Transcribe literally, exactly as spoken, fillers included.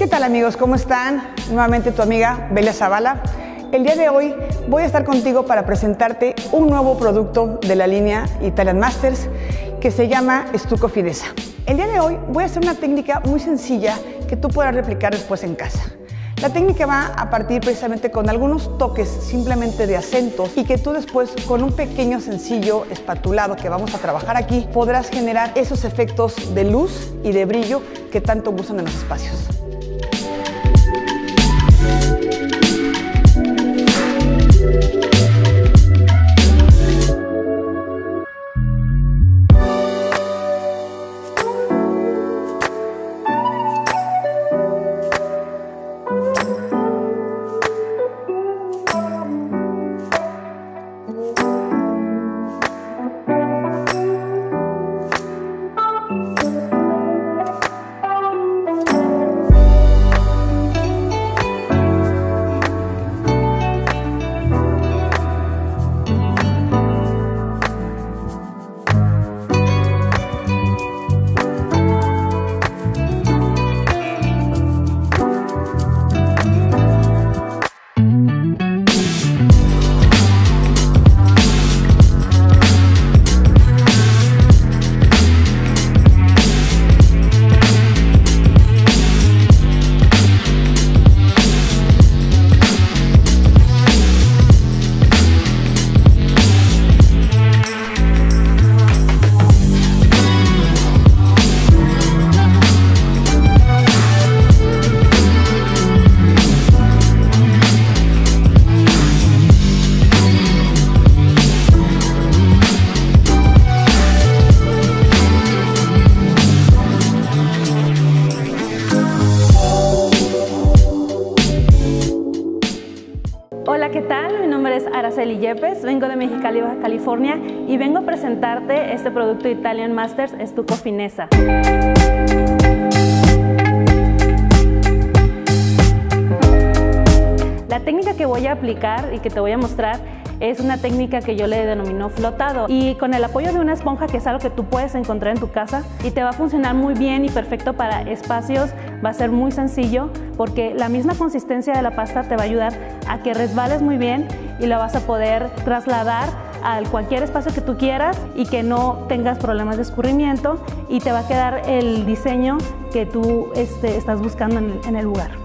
¿Qué tal, amigos? ¿Cómo están? Nuevamente tu amiga Belia Zavala. El día de hoy voy a estar contigo para presentarte un nuevo producto de la línea Italian Masters que se llama Stucco Finezza. El día de hoy voy a hacer una técnica muy sencilla que tú podrás replicar después en casa. La técnica va a partir precisamente con algunos toques simplemente de acentos y que tú después con un pequeño sencillo espatulado que vamos a trabajar aquí podrás generar esos efectos de luz y de brillo que tanto gustan en los espacios. Hola, ¿qué tal? Mi nombre es Araceli Yepes, vengo de Mexicali, Baja California y vengo a presentarte este producto Italian Masters Stucco Finezza. La técnica que voy a aplicar y que te voy a mostrar es una técnica que yo le denomino flotado y con el apoyo de una esponja, que es algo que tú puedes encontrar en tu casa y te va a funcionar muy bien y perfecto para espacios, va a ser muy sencillo porque la misma consistencia de la pasta te va a ayudar a que resbales muy bien y la vas a poder trasladar a cualquier espacio que tú quieras y que no tengas problemas de escurrimiento y te va a quedar el diseño que tú este, estás buscando en el, en el lugar.